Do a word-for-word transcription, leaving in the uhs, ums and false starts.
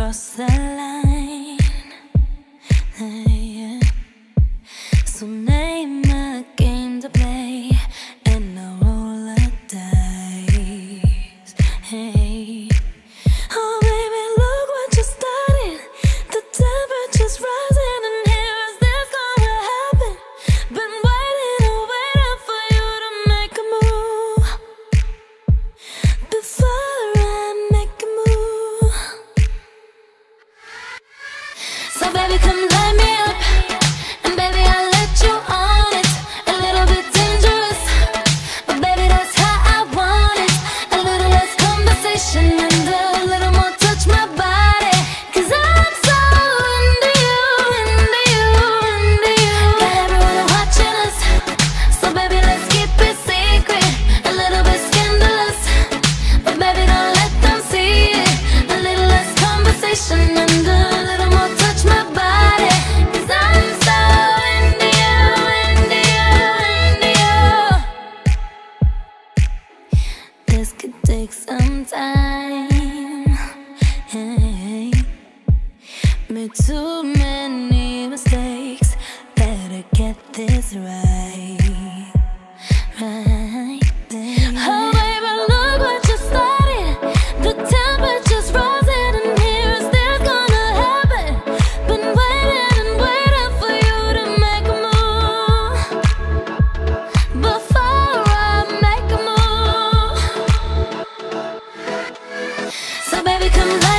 cross the line. Hey, yeah. So name a game to play, and I'll roll a dice. Hey, oh baby, look what you started. The temperature's rising, and here is this gonna happen. Been waiting and waiting for you to make a move before I make a move. So baby, come light me up, and baby, I'll let you on it. A little bit dangerous, but baby, that's how I want it. A little less conversation and a little more touch my body, 'cause I'm so into you, into you, into you. Got everyone watching us, so baby, let's keep it secret. A little bit scandalous, but baby, don't let them see it. A little less conversation and a little more touch my body, 'cause I'm so into you, into you, into you. This could take some time. Hey, made too many mistakes. Better get this right, right, baby. Oh baby, look what you started. The temperature's rising, and here is this gonna happen. Been waiting and waiting for you to make a move before I make a move. So baby, come